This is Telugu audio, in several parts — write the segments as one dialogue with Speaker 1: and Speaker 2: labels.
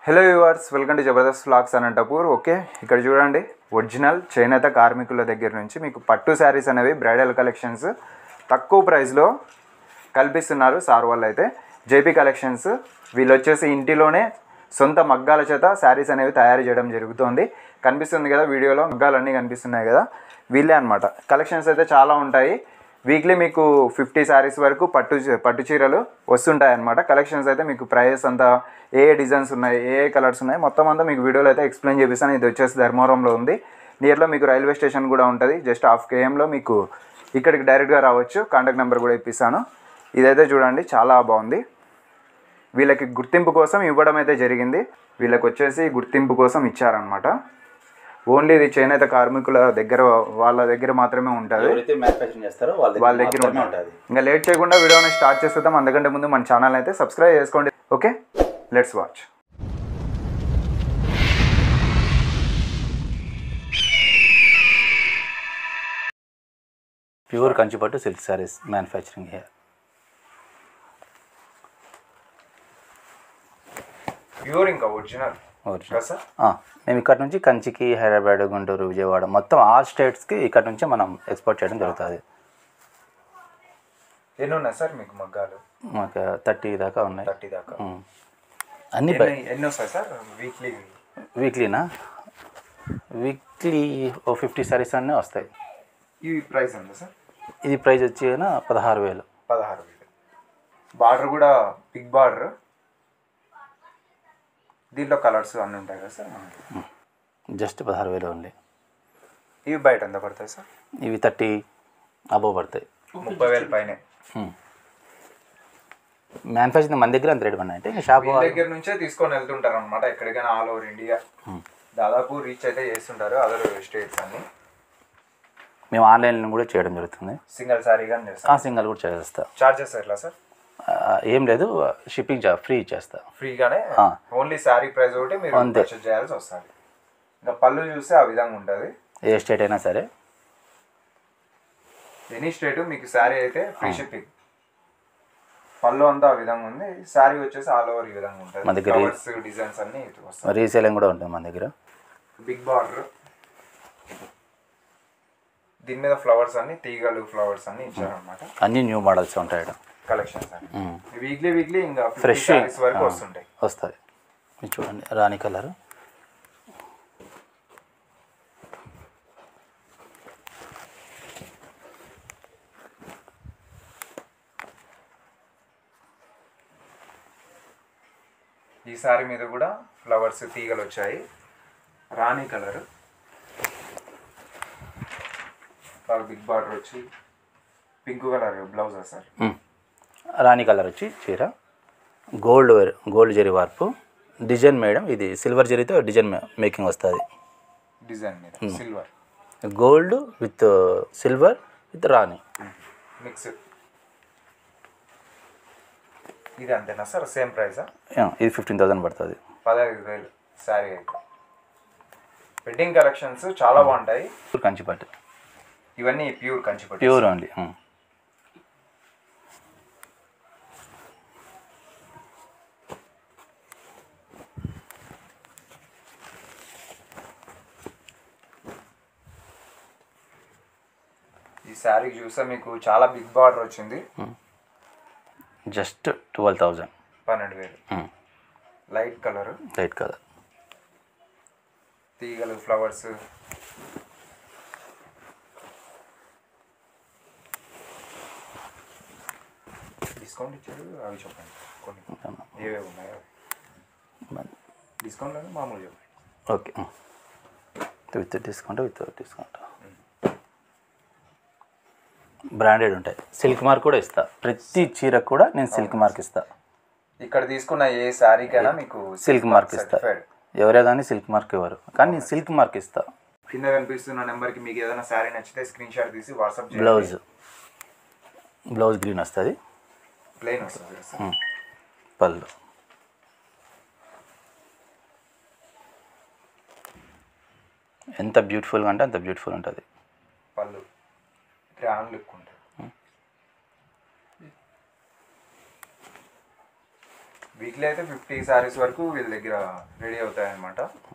Speaker 1: Hello viewers, welcome to Jabardasth vlogs Anantapur. Okay, ఇక్కడ చూడండి, ఒరిజినల్ చేనేత కార్మికుల దగ్గర నుంచి మీకు పట్టు శారీస్ అనేవి బ్రైడల్ కలెక్షన్స్ తక్కువ ప్రైస్లో కల్పిస్తున్నారు సార్ వాళ్ళు. అయితే జేపీ కలెక్షన్స్ వీళ్ళు వచ్చేసి ఇంటిలోనే సొంత మగ్గాల చేత శారీస్ అనేవి తయారు చేయడం జరుగుతుంది. కనిపిస్తుంది కదా వీడియోలో, మగ్గాలన్నీ కనిపిస్తున్నాయి కదా, వీళ్ళే అనమాట. కలెక్షన్స్ అయితే చాలా ఉంటాయి. వీక్లీ మీకు 50 శారీస్ వరకు పట్టు చీరలు వస్తుంటాయి అన్నమాట. కలెక్షన్స్ అయితే మీకు ప్రైస్ అంతా ఏ డిజైన్స్ ఉన్నాయి, ఏ కలర్స్ ఉన్నాయి, మొత్తం అంతా మీకు వీడియోలో అయితే ఎక్స్ప్లెయిన్ చేపిస్తాను. ఇది వచ్చేసి ధర్మవరంలో ఉంది. నియర్లో మీకు రైల్వే స్టేషన్ కూడా ఉంటుంది. జస్ట్ హాఫ్ kmలో మీకు ఇక్కడికి డైరెక్ట్గా రావచ్చు. కాంటాక్ట్ నెంబర్ కూడా ఇప్పిస్తాను. ఇదైతే చూడండి, చాలా బాగుంది. వీళ్ళకి గుర్తింపు కోసం ఇవ్వడం అయితే జరిగింది. వీళ్ళకి వచ్చేసి గుర్తింపు కోసం ఇచ్చారనమాట. ఓన్లీ ఇది చేనేత కార్మికుల దగ్గర, వాళ్ళ దగ్గర మాత్రమే ఉంటుంది. వాళ్ళ దగ్గర ఉంటుంది. ఇంకా లేట్ చేయకుండా వీడియోని స్టార్ట్ చేసేద్దాం. అందుకంటే ముందు మన ఛానల్ అయితే సబ్స్క్రైబ్ చేసుకోండి. Okay, let's watch.
Speaker 2: Pure Kanchipattu silk sarees manufacturing here.
Speaker 1: Pure ఇంకా ఒరిజినల్.
Speaker 2: మేము ఇక్కడ నుంచి కంచికి, హైదరాబాద్, గుంటూరు, విజయవాడ మొత్తం ఆల్ స్టేట్స్కి ఇక్కడ నుంచి మనం ఎక్స్పోర్ట్ చేయడం జరుగుతుంది.
Speaker 1: ఎన్ని ఉన్నాయి సార్ మీకు మగ్గాలు?
Speaker 2: మాకు 30 దాకా ఉన్నాయి.
Speaker 1: 30 దాకా.
Speaker 2: అన్ని
Speaker 1: ఎన్ని వస్తాయి సార్
Speaker 2: వీక్లీనా? వీక్లీ 50 సారీస్ అన్నీ వస్తాయి.
Speaker 1: ఇవి ప్రైస్ ఎంత సార్?
Speaker 2: ఇది ప్రైస్ వచ్చి 16,000.
Speaker 1: 16,000. బార్డర్ కూడా బిగ్ బార్డర్. దీంట్లో కలర్స్ అన్నీ ఉంటాయి కదా సార్?
Speaker 2: Just 16,000 only.
Speaker 1: ఇవి బయట ఎంత పడతాయి సార్?
Speaker 2: ఇవి 30 అబోవ్ పడతాయి.
Speaker 1: 30,000 పైనే.
Speaker 2: మ్యానుఫ్యాక్చరింగ్ మన దగ్గర అంత రేట్ పడినా అంటే షాప్
Speaker 1: దగ్గర నుంచే తీసుకొని వెళ్తుంటారు అనమాట. ఎక్కడికైనా ఆల్ ఓవర్ ఇండియా దాదాపు రీచ్ అయితే చేస్తుంటారు, అదర్ స్టేట్స్ అన్ని.
Speaker 2: మేము ఆన్లైన్ కూడా చేయడం జరుగుతుంది.
Speaker 1: సింగిల్ సారీ కానీ చేస్తాం?
Speaker 2: సింగిల్ కూడా చేస్తా.
Speaker 1: చార్జెస్ ఎట్లా సార్?
Speaker 2: ఏం లేదు, షిప్పింగ్ ఫ్రీ ఇచ్చేస్తా.
Speaker 1: ఫ్రీగానే, ఓన్లీ శారీ ప్రైస్ ఒకటి మీరు పర్చేస్ చేయాల్సి వస్తుంది. ఇంకా పళ్ళు చూస్తే ఆ విధంగా ఉంటుంది.
Speaker 2: ఏ స్టేట్ అయినా సరే,
Speaker 1: ఎనీ స్టేట్ మీకు శారీ అయితే ఫ్రీ షిప్పింగ్. పళ్ళు అంతా ఆ విధంగా ఉంది. శారీ వచ్చేసి ఆల్ ఓవర్ ఈ విధంగా ఉంటుంది.
Speaker 2: మన దగ్గర
Speaker 1: డిజైన్స్ అన్ని
Speaker 2: రీసేలింగ్ కూడా ఉంటుంది మన దగ్గర.
Speaker 1: బిగ్ బార్డర్, దీని మీద ఫ్లవర్స్ అన్ని, తీగలు ఫ్లవర్స్ అన్ని ఇచ్చారనమాట.
Speaker 2: అన్ని న్యూ మోడల్స్ ఉంటాయి
Speaker 1: కలెక్షన్స్. వీక్లీ ఇంకా ఫ్రెష్ వరకు వస్తుంటాయి.
Speaker 2: వస్తుంది. మీరు చూడండి, రాణి కలర్.
Speaker 1: ఈ సారీ మీద కూడా ఫ్లవర్స్, తీగలు వచ్చాయి. రాణి కలర్, బిగ్ బార్డర్ వచ్చి పింక్ కలర్ బ్లౌజా సార్?
Speaker 2: రాణి కలర్ వచ్చి చీర, gold zari warp, design madam. ఇది సిల్వర్ జరీతో డిజైన్ మేకింగ్ వస్తుంది.
Speaker 1: డిజైన్ మీద silver,
Speaker 2: gold with silver with రాణి
Speaker 1: మిక్స్. ఇది అంతేనా సార్? సేమ్ ప్రైసా?
Speaker 2: ఇది 15,000 పడుతుంది.
Speaker 1: 15,000 శారీ అయితే. వెడ్డింగ్ కలెక్షన్స్ చాలా బాగుంటాయి.
Speaker 2: కంచిపట్టు
Speaker 1: ఇవన్నీ ప్యూర్ కంచిపట్టు,
Speaker 2: ప్యూర్ ఓన్లీ.
Speaker 1: ఈ శారీకి చూస్తే మీకు చాలా బిగ్ బార్డర్ వచ్చింది.
Speaker 2: జస్ట్ 12,000.
Speaker 1: 12,000. లైట్ కలర్, తీగలు ఫ్లవర్స్. డిస్కౌంట్ ఇచ్చారు, అవి చెప్పండి కొన్ని ఏవేవి ఉన్నాయో. డిస్కౌంట్ లేదు, మామూలు చెప్పండి.
Speaker 2: Okay, with discount. బ్రాండెడ్ ఉంటాయి. సిల్క్ మార్క్ కూడా ఇస్తా. ప్రతి చీరకు కూడా నేను సిల్క్ మార్క్ ఇస్తా.
Speaker 1: ఇక్కడ తీసుకున్న ఏ శారీకైనా మీకు
Speaker 2: సిల్క్ మార్క్ ఇస్తా. ఎవరే కానీ సిల్క్ మార్క్ ఇవ్వరు, కానీ నేను సిల్క్ మార్క్ ఇస్తా.
Speaker 1: కింద కనిపిస్తున్న నెంబర్కి మీకు ఏదైనా శారీ నచ్చితే స్క్రీన్ షాట్ తీసి వాట్సాప్ చేయండి.
Speaker 2: బ్లౌజ్ గ్రీన్ వస్తుంది,
Speaker 1: ప్లెయిన్ వస్తుంది.
Speaker 2: పళ్ళు ఎంత బ్యూటిఫుల్గా అంటే అంత బ్యూటిఫుల్ ఉంటుంది.
Speaker 1: పళ్ళు గ్రాండ్ లుక్ ఉంటుంది. వీక్లీ అయితే 50 శారీస్ వరకు వీళ్ళ దగ్గర రెడీ అవుతాయి అన్నమాట.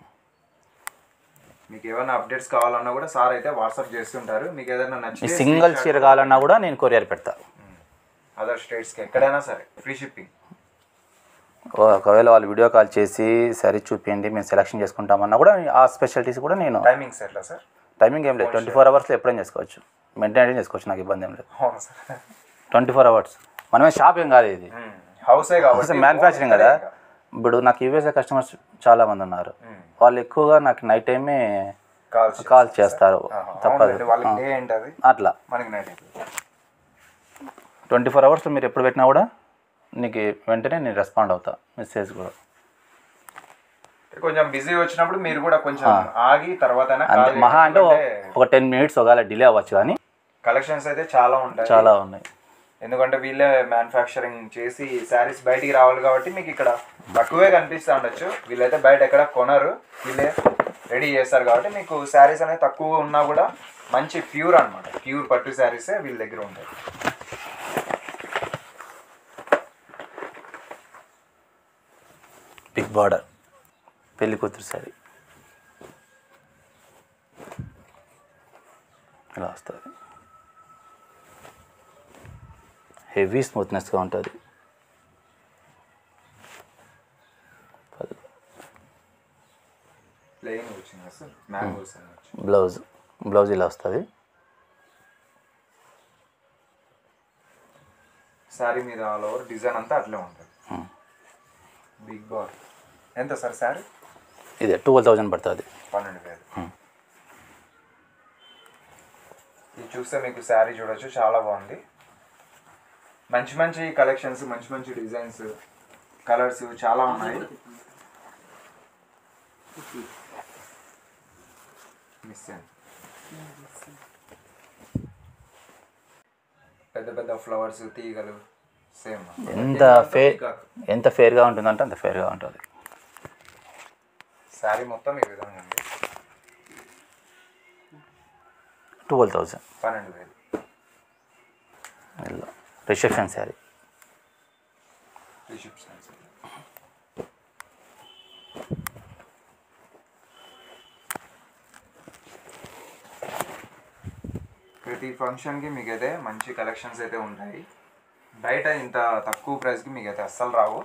Speaker 1: మీకు ఏమైనా అప్డేట్స్ కావాలన్నా కూడా సార్ అయితే వాట్సాప్ చేస్తుంటారు. మీకు ఏదైనా నచ్చి
Speaker 2: సింగిల్ చీర కావాలన్నా కూడా నేను కొరియర్ పెడతా.
Speaker 1: అదర్ స్టేట్స్కి ఎక్కడైనా సరే ఫ్రీ షిప్పింగ్.
Speaker 2: ఒకవేళ వాళ్ళు వీడియో కాల్ చేసి సరే చూపించండి మేము సెలెక్షన్ చేసుకుంటామన్నా కూడా ఆ స్పెషాలిటీస్ కూడా నేను.
Speaker 1: టైమింగ్స్ ఎట్లా సార్?
Speaker 2: టైమింగ్ ఏం లేదు, 24 అవర్స్లో ఎప్పుడైనా చేసుకోవచ్చు, మెయింటైన్ చేసుకోవచ్చు, నాకు ఇబ్బంది ఏం లేదు.
Speaker 1: అవును సార్,
Speaker 2: 24 అవర్స్. మనమే షాప్ ఏం కాదు, ఇది
Speaker 1: హౌసే కాబట్టి
Speaker 2: మ్యానుఫ్యాక్చరింగ్ కదా. ఇప్పుడు నాకు యూఎస్ఏ కస్టమర్స్ చాలా మంది ఉన్నారు, వాళ్ళు ఎక్కువగా నాకు నైట్ టైమే కాల్ చేస్తారు, తప్పదు అట్లా.
Speaker 1: మనకి నైట్
Speaker 2: 24 అవర్స్లో మీరు ఎప్పుడు పెట్టినా కూడా నీకు వెంటనే నేను రెస్పాండ్ అవుతా, మెసేజ్ కూడా.
Speaker 1: కొంచెం బిజీ వచ్చినప్పుడు మీరు కూడా కొంచెం ఆగి తర్వాత
Speaker 2: మహా అంటే ఒక 10 మినిట్స్ ఒకవేళ డిలే అవ్వచ్చు, కానీ
Speaker 1: కలెక్షన్స్ అయితే చాలా ఉంటాయి,
Speaker 2: చాలా ఉన్నాయి.
Speaker 1: ఎందుకంటే వీళ్ళే మ్యానుఫ్యాక్చరింగ్ చేసి శారీస్ బయటికి రావాలి కాబట్టి మీకు ఇక్కడ తక్కువే కనిపిస్తూ ఉండొచ్చు. వీళ్ళైతే బయట ఎక్కడ కొనరు, వీళ్ళే రెడీ చేస్తారు కాబట్టి మీకు శారీస్ అనేది తక్కువ ఉన్నా కూడా మంచి ప్యూర్ అనమాట, ప్యూర్ పట్టు శారీసే వీళ్ళ దగ్గర ఉంటాయి.
Speaker 2: బిగ్ బార్డర్ పెళ్లి కూతురు శారీ ఇలా వస్తుంది, హెవీ స్మూత్నెస్గా ఉంటుంది. బ్లౌజ్ ఇలా వస్తుంది.
Speaker 1: శారీ మీద ఆల్ ఓవర్ డిజైన్ అంతా అట్లే ఉంటుంది. బిగ్ బార్డర్ ఎంత సార్ శారీ?
Speaker 2: ఇదే 12,000 పడుతుంది.
Speaker 1: 12,000. ఇది చూస్తే మీకు శారీ చూడొచ్చు, చాలా బాగుంది. మంచి మంచి కలెక్షన్స్, మంచి మంచి డిజైన్స్, కలర్స్ చాలా ఉన్నాయి. పెద్ద పెద్ద ఫ్లవర్స్, తీగలు సేమ్.
Speaker 2: ఎంత ఫేర్గా ఉంటుందంటే అంత ఫేర్గా ఉంటుంది.
Speaker 1: శారీ మొత్తం ఈ విధంగా ఉంది.
Speaker 2: 12,000.
Speaker 1: 12,000.
Speaker 2: Reception saree. ప్రతి ఫంక్షన్కి మీకైతే మంచి కలెక్షన్స్ అయితే ఉంటాయి. బయట ఇంత తక్కువ ప్రైస్కి మీకైతే అస్సలు రావు.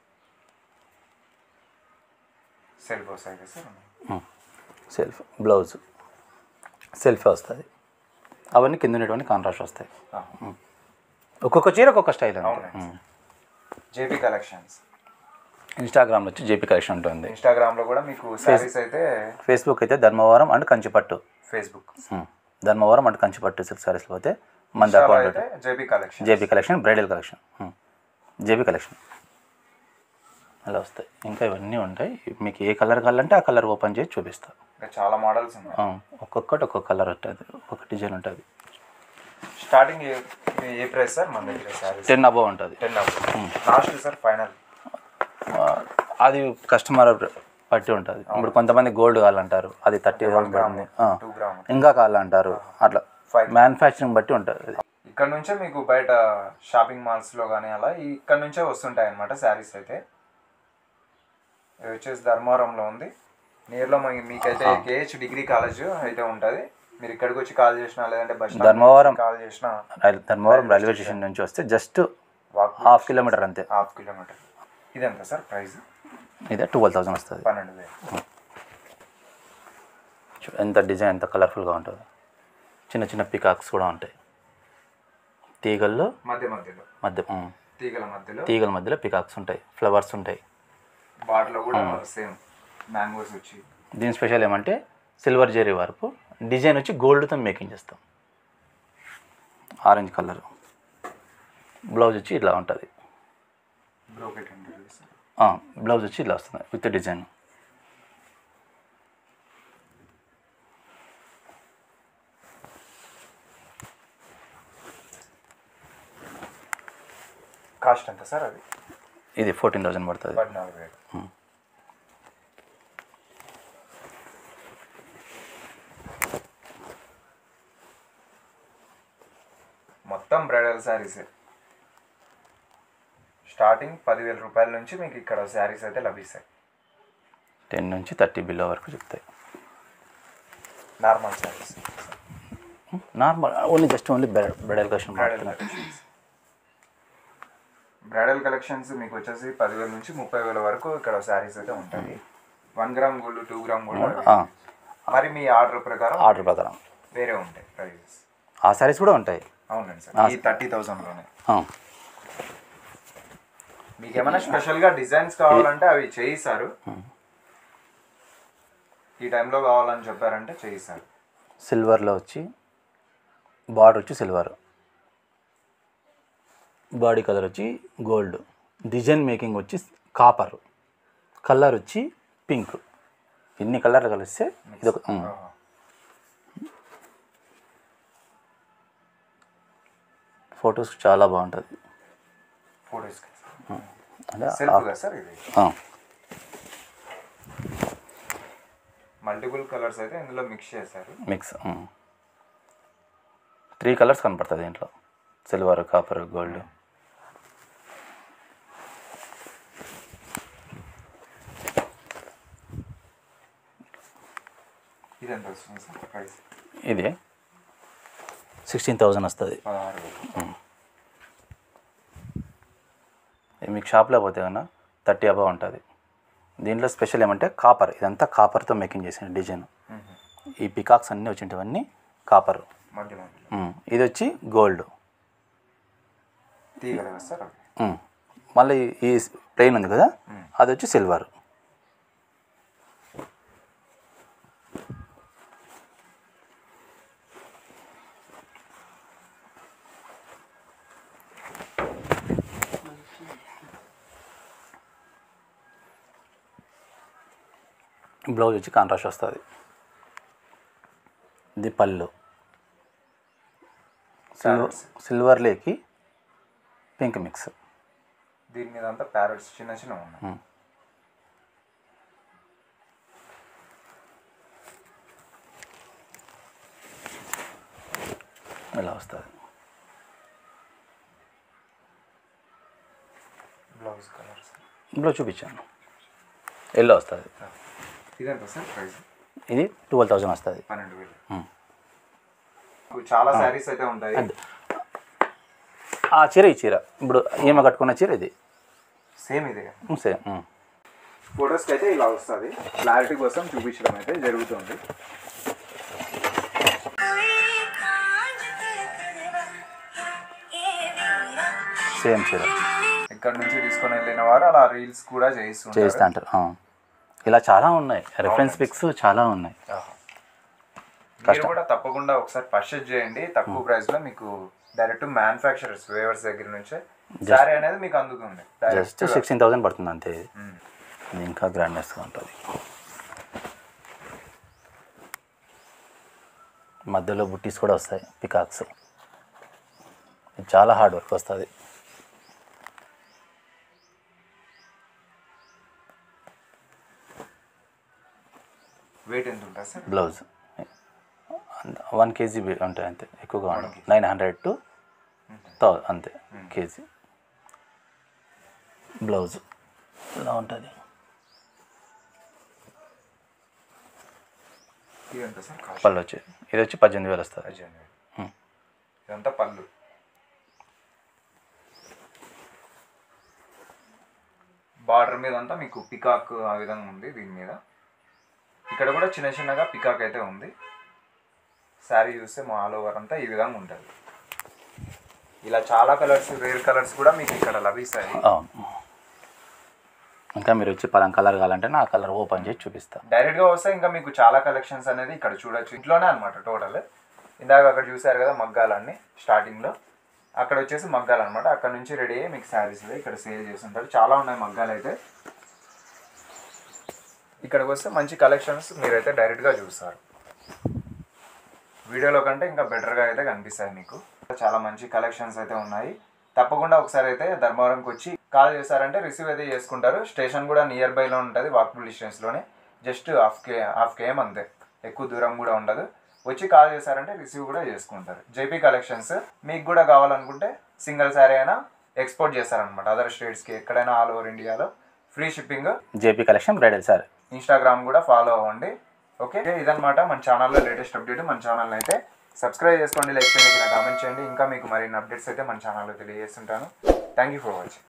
Speaker 2: సెల్ఫ్ వస్తాయి సార్, సెల్ఫ్ బ్లౌజ్ సెల్ఫ్ వస్తుంది, అవన్నీ కింద ఉన్నటువంటి కాంట్రాస్ట్ వస్తాయి. ఒక్కొక్క చీర ఒక్కొక్క స్టైల్.
Speaker 1: జేపీ కలెక్షన్స్
Speaker 2: ఇన్స్టాగ్రామ్లో వచ్చి జేపీ కలెక్షన్ ఉంటుంది.
Speaker 1: ఇన్స్టాగ్రామ్లో కూడా మీకు శారీస్ అయితే,
Speaker 2: ఫేస్బుక్ అయితే Dharmavaram and Kanchipattu,
Speaker 1: Facebook
Speaker 2: Dharmavaram and Kanchipattu silk శారీస్లో పోతే మన account JP collection, bridal collection, JP collection అలా వస్తాయి. ఇంకా ఇవన్నీ ఉంటాయి, మీకు ఏ కలర్ కావాలంటే ఆ కలర్ ఓపెన్ చేసి చూపిస్తాను.
Speaker 1: చాలా మోడల్స్ ఉన్నాయి,
Speaker 2: ఒక్కొక్కటి ఒక్కొక్క కలర్ ఉంటుంది, ఒక్కొక్క డిజైన్ ఉంటుంది.
Speaker 1: స్టార్టింగ్ ఏ ప్రైస్ సార్ మన దగ్గర?
Speaker 2: 10 అబవ్ ఉంటుంది.
Speaker 1: 10 అబవ్ లాస్ట్ సార్ ఫైనల్.
Speaker 2: అది కస్టమర్ పట్టి ఉంటుంది. ఇప్పుడు కొంతమంది గోల్డ్ కావాలంటారు, అది 30,000 పడుతుంది. ఇంకా కావాలంటారు, అట్లా మ్యానుఫ్యాక్చరింగ్ బట్టి ఉంటుంది.
Speaker 1: ఇక్కడ నుంచే మీకు బయట షాపింగ్ మాల్స్లో కానీ అలా ఇక్కడ నుంచే వస్తుంటాయి అన్నమాట శారీస్ అయితే. ఇది వచ్చేసి ధర్మవరంలో ఉంది, నియర్లో మీకైతే కేహెచ్ డిగ్రీ కాలేజ్ అయితే ఉంటుంది. మీరు ఇక్కడికి వచ్చి కాల్ చేసినా లేదంటే బస్
Speaker 2: ధర్మవరం
Speaker 1: కాల్ చేసినా,
Speaker 2: ధర్మవరం రైల్వే స్టేషన్ నుంచి వస్తే జస్ట్ ½ కిలోమీటర్ అంతే.
Speaker 1: ½ కిలోమీటర్. ఇది ఎంత సార్ ప్రైస్?
Speaker 2: ఇదే 12,000 వస్తుంది.
Speaker 1: 12,000.
Speaker 2: ఎంత డిజైన్ ఎంత కలర్ఫుల్గా ఉంటుంది. చిన్న చిన్న పికాక్స్ కూడా ఉంటాయి, తీగల్లో తీగల మధ్యలో పికాక్స్ ఉంటాయి, ఫ్లవర్స్ ఉంటాయి.
Speaker 1: బాటిలో కూడా సేమ్ మ్యాంగోస్ వచ్చి.
Speaker 2: దీని స్పెషల్ ఏమంటే సిల్వర్ జెరీ వర్క్, డిజైన్ వచ్చి గోల్డ్తో మేకింగ్ చేస్తాం. ఆరెంజ్ కలర్, బ్లౌజ్ వచ్చి ఇట్లా ఉంటుంది. బ్లౌజ్ వచ్చి ఇలా వస్తుంది విత్ డిజైన్.
Speaker 1: కాస్ట్ ఎంత సార్ అది?
Speaker 2: ఇది 14,000 పడుతుంది.
Speaker 1: 14,000. మొత్తం బ్రైడల్ శారీసే. స్టార్టింగ్ 10,000 రూపాయల నుంచి మీకు ఇక్కడ శారీస్ అయితే లభిస్తాయి.
Speaker 2: 10 నుంచి 30 బిలో వరకు చెప్తాయి.
Speaker 1: Normal sarees,
Speaker 2: normal only bridal collection.
Speaker 1: Bridal collections మీకు వచ్చేసి 10,000 నుంచి 30,000 వరకు ఇక్కడ శారీస్ అయితే ఉంటాయి. 1 గ్రామ్ గోల్డ్, 2 గ్రామ్ గోల్డ్. మరి మీ ఆర్డర్ ప్రకారం వేరే ఉంటాయి ప్రైజెస్.
Speaker 2: ఆ శారీస్ కూడా ఉంటాయి.
Speaker 1: అవునండి సార్, ఈ 30,000లోనే. మీకు ఏమైనా స్పెషల్గా డిజైన్స్ కావాలంటే అవి చేయిస్తారు. ఈ టైంలో కావాలని చెప్పారంటే చేయిస్తారు.
Speaker 2: సిల్వర్లో వచ్చి బార్డర్ వచ్చి సిల్వర్, బాడీ కలర్ వచ్చి గోల్డ్, డిజైన్ మేకింగ్ వచ్చి కాపర్, కలర్ వచ్చి పింక్. ఇన్ని కలర్లు కలిస్తే ఇదొక ఫొటోస్ చాలా బాగుంటుంది.
Speaker 1: మల్టిపుల్ కలర్స్ అయితే ఇందులో మిక్స్ చేశారు.
Speaker 2: 3 కలర్స్ కనపడుతుంది దీంట్లో, సిల్వర్, కాపర్, గోల్డ్. ఇది 16,000 వస్తుంది. మీకు షాప్లో పోతే కన్నా 30 అబవ్ ఉంటుంది. దీంట్లో స్పెషల్ ఏమంటే కాపర్, ఇదంతా కాపర్తో మేకింగ్ చేసిన డిజైన్. ఈ పికాక్స్ అన్నీ వచ్చినవన్నీ కాపర్. ఇది వచ్చి గోల్డ్. మళ్ళీ ఈ ప్లెయిన్ ఉంది కదా, అది వచ్చి సిల్వర్. బ్లౌజ్ వచ్చి కాంట్రాస్ట్ వస్తుంది. ఇది పళ్ళు, సిల్వర్లేకి పింక్ మిక్స్.
Speaker 1: దీని మీద అంతా ప్యారెట్స్ చిన్న చిన్న ఉన్నాయి.
Speaker 2: ఇలా వస్తుంది. బ్లౌజ్ చూపించాను, ఎల్లో వస్తుంది. ఇది 12,000 వస్తుంది.
Speaker 1: 12,000. చాలా శారీస్ అయితే ఉంటాయి.
Speaker 2: ఆ చీర, ఈ చీర ఇప్పుడు ఏమో కట్టుకున్న చీర ఇది
Speaker 1: సేమ్. ఇదే
Speaker 2: సేమ్.
Speaker 1: ఫొటోస్కి అయితే ఇలా వస్తుంది. క్లారిటీ కోసం చూపించడం అయితే జరుగుతుంది.
Speaker 2: సేమ్ చీర.
Speaker 1: ఇక్కడ నుంచి తీసుకొని వెళ్ళిన వారు అలా రీల్స్ కూడా చేయిస్తూ
Speaker 2: అంటారు. ఇలా చాలా ఉన్నాయి, రెఫరెన్స్ పిక్స్ చాలా ఉన్నాయి.
Speaker 1: మీరు కూడా తప్పకుండా ఒకసారి పర్చేజ్ చేయండి. తక్కువ ప్రైస్లో మీకు డైరెక్ట్ మ్యానుఫ్యాక్చరర్స్ వేవర్స్ దగ్గర నుంచే శారీ అనేది మీకు అందుతుంది.
Speaker 2: జస్ట్ 16,000 పడుతుంది అంతే. ఇది ఇంకా గ్రాండ్నెస్గా ఉంటుంది. మధ్యలో బుట్టీస్ కూడా వస్తాయి, పికాక్స్. చాలా హార్డ్ వర్క్ వస్తుంది.
Speaker 1: వెయిట్ ఎంత ఉంటుంది సార్?
Speaker 2: బ్లౌజ్ 1 kg ఉంటాయి అంతే, ఎక్కువగా ఉంటుంది. 900 to 1000 అంతే కేజీ. బ్లౌజ్ ఇలా ఉంటుంది. పళ్ళు వచ్చి ఇది వచ్చి 18,000 వస్తుంది.
Speaker 1: ఇదంతా పళ్ళు. బార్డర్ మీద అంతా మీకు పికాక్ ఆ విధంగా ఉంది. దీని మీద ఇక్కడ కూడా చిన్న చిన్నగా పికాక్ అయితే ఉంది. శారీ చూస్తే ఆల్ ఓవర్ అంతా ఈ విధంగా ఉంటుంది. ఇలా చాలా కలర్స్, రేర్ కలర్స్ కూడా మీకు ఇక్కడ లభిస్తాయి.
Speaker 2: ఇంకా మీరు వచ్చి పలానా కలర్ కావాలంటే నా కలర్ ఓపెన్ చేసి చూపిస్తాను.
Speaker 1: డైరెక్ట్గా వస్తే ఇంకా మీకు చాలా కలెక్షన్స్ అనేది ఇక్కడ చూడొచ్చు. ఇంట్లోనే అనమాట టోటల్. ఇందాక అక్కడ చూసారు కదా మగ్గాలన్నీ స్టార్టింగ్లో, అక్కడ వచ్చేసి మగ్గాలు అనమాట. అక్కడ నుంచి రెడీ అయ్యి మీకు శారీస్ ఇక్కడ సేల్ చేస్తుంటారు. చాలా ఉన్నాయి మగ్గాలు అయితే. ఇక్కడికి వస్తే మంచి కలెక్షన్స్ మీరైతే డైరెక్ట్గా చూస్తారు. వీడియోలో కంటే ఇంకా బెటర్గా అయితే కనిపిస్తాయి మీకు. చాలా మంచి కలెక్షన్స్ అయితే ఉన్నాయి. తప్పకుండా ఒకసారి అయితే ధర్మవరంకి వచ్చి కాల్ చేశారంటే రిసీవ్ అయితే చేసుకుంటారు. స్టేషన్ కూడా నియర్ బైలో ఉంటుంది, వాకబుల్ డిస్టెన్స్లోనే. జస్ట్ హాఫ్ కేఎం అంతే, ఎక్కువ దూరం కూడా ఉండదు. వచ్చి కాల్ చేశారంటే రిసీవ్ కూడా చేసుకుంటారు. JP collections. మీకు కూడా కావాలనుకుంటే సింగిల్ శారీ అయినా ఎక్స్పోర్ట్ చేస్తారనమాట అదర్ స్టేట్స్కి, ఎక్కడైనా ఆల్ ఓవర్ ఇండియాలో free shipping.
Speaker 2: JP collection bridal saree.
Speaker 1: Instagram కూడా ఫాలో అవ్వండి. ఓకే, ఇదనమాట మన ఛానల్లో లేటెస్ట్ అప్డేట్. మన ఛానల్ అయితే సబ్స్క్రైబ్ చేసుకోండి, లైక్ చేయండి, కామెంట్ చేయండి. ఇంకా మీకు మరిన్ని అప్డేట్స్ అయితే మన ఛానల్లో తెలియజేస్తుంటాను. Thank you for watching.